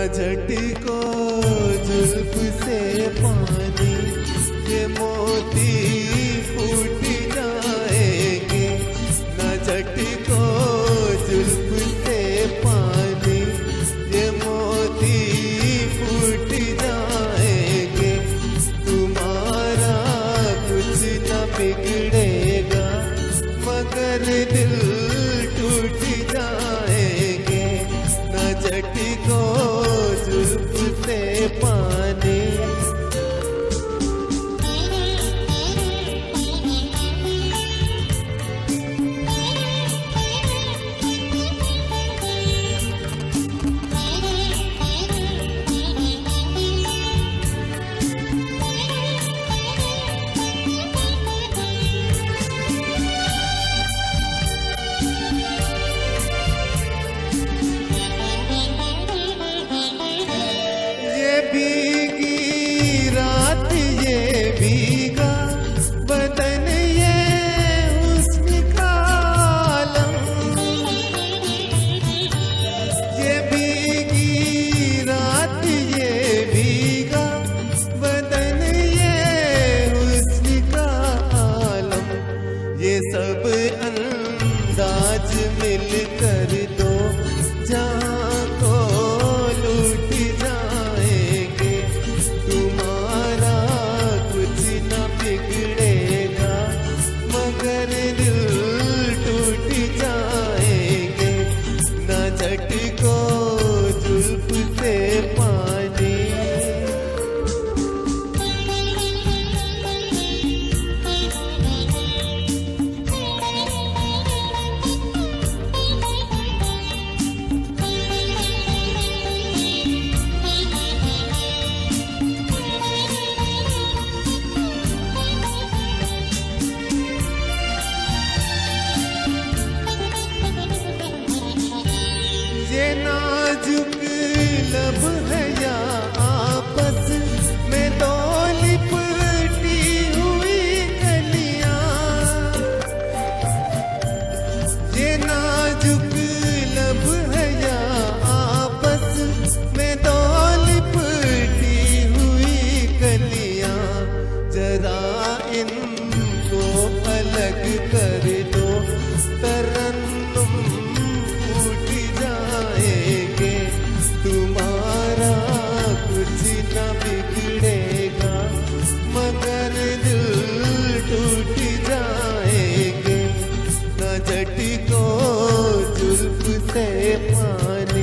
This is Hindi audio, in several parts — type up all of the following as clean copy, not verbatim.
झटको जुल्फ से पानी, ये मोती फूट जाएंगे। न झटको जुल्फ से पानी, ये मोती फूट जाएंगे। तुम्हारा कुछ न बिगड़ेगा, मगर दिल टूट जाएंगे। न झटको जुल्फ से पानी। भीगी रात ये भीगा बदन, ये हुस्न का आलम। ये भीगी रात ये भीगा बदन, ये हुस्न का आलम। ये सब अंदाज मिलकर दो जहाँ को लूट जाएंगे। तुम्हारा कुछ न बिगड़ेगा, मगर दिल टूट जाएंगे। न झटको जुल्फ से पानी। ये नाजुक लब है या आपस में दो लिपटी हुई कलियां। ये नाजुक लब है या आपस में दो लिपटी हुई कलियां। जरा इनको अलग कर दो, तरन्नुम फूट जाएंगे। तुम्हारा कुछ न बिगड़ेगा, मगर दिल टूट जाएंगे। न झटको जुल्फ से पानी।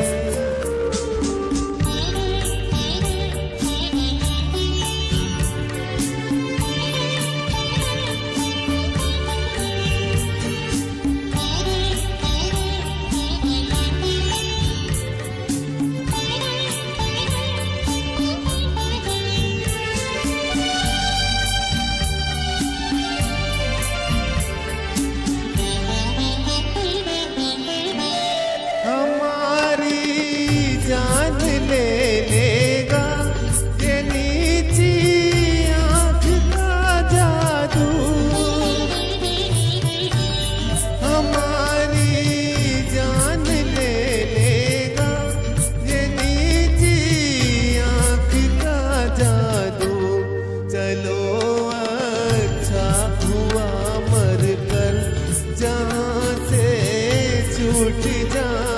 जान ले लेगा ये नीची आँख का जादू। हमारी जान ले लेगा ये नीची आँख का जादू। चलो अच्छा हुआ मर कर जहाँ से छूट जा